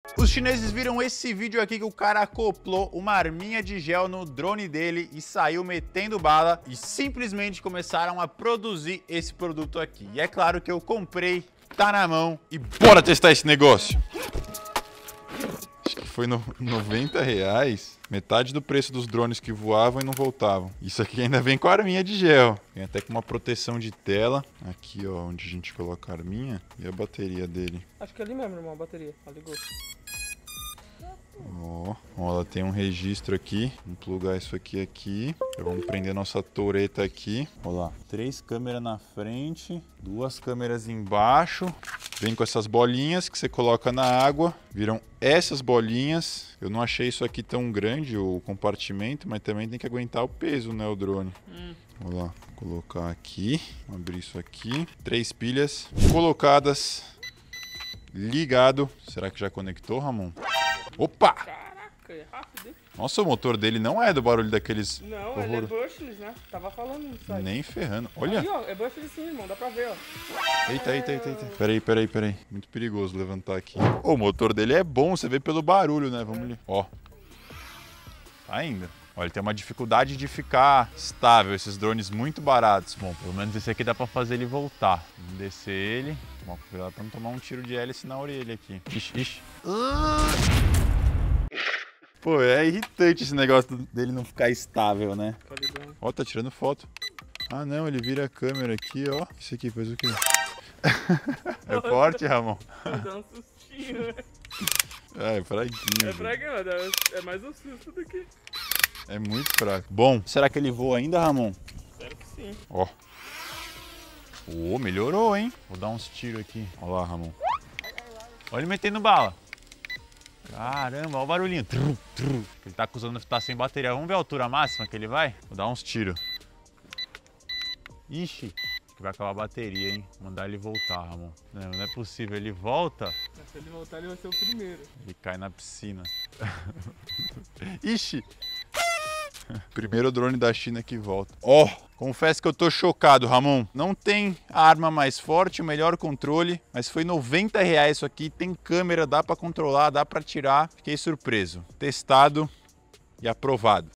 Os chineses viram esse vídeo aqui que o cara acoplou uma arminha de gel no drone dele e saiu metendo bala e simplesmente começaram a produzir esse produto aqui. E é claro que eu comprei, tá na mão e bora testar esse negócio. Acho que foi no R$90, metade do preço dos drones que voavam e não voltavam. Isso aqui ainda vem com a arminha de gel. Vem até com uma proteção de tela. Aqui, ó, onde a gente coloca a arminha e a bateria dele. Acho que é ali mesmo, irmão, a bateria. Ó, ligou. Ó, ela tem um registro aqui. Vamos plugar isso aqui. Já vamos prender nossa toreta aqui. Olha lá, 3 câmeras na frente, 2 câmeras embaixo. Vem com essas bolinhas que você coloca na água. Viram essas bolinhas. Eu não achei isso aqui tão grande, o compartimento, mas também tem que aguentar o peso, né, o drone. Olha lá, vou colocar aqui. Vamos abrir isso aqui. 3 pilhas colocadas. Ligado. Será que já conectou, Ramon? Opa! Caraca, é rápido, hein? Nossa, o motor dele não é do barulho daqueles... Não, ele é brushless, né? Tava falando no site. Nem ferrando. Olha. Aí, ó, é brushless sim, irmão, dá pra ver, ó. Eita. Peraí. Muito perigoso levantar aqui. O motor dele é bom, você vê pelo barulho, né? Vamos ali. Ó. Tá indo. Olha, ele tem uma dificuldade de ficar estável, esses drones muito baratos. Bom, pelo menos esse aqui dá pra fazer ele voltar. Vamos descer ele. Bom, cuidado pra não tomar um tiro de hélice na orelha aqui. Ixi. Pô, é irritante esse negócio dele não ficar estável, né? Ó, tá tirando foto. Ah, não, ele vira a câmera aqui, ó. Isso aqui faz o quê? É forte, Ramon? Dá um sustinho, né? É fraquinho. É fraquinho, é mais um susto do que... É muito fraco. Bom, será que ele voa ainda, Ramon? Espero que sim. Ó. Ô, melhorou, hein? Vou dar uns tiros aqui. Olha lá, Ramon. Olha ele metendo bala. Caramba, olha o barulhinho. Ele tá acusando de estar sem bateria. Vamos ver a altura máxima que ele vai? Vou dar uns tiros. Ixi, acho que vai acabar a bateria, hein? Vou mandar ele voltar, Ramon. Não é possível, ele volta. Se ele voltar, ele vai ser o primeiro. Ele cai na piscina. Ixi! Primeiro drone da China que volta. Ó, confesso que eu tô chocado, Ramon. Não tem a arma mais forte, o melhor controle, mas foi R$90 isso aqui. Tem câmera, dá pra controlar, dá pra tirar. Fiquei surpreso. Testado e aprovado.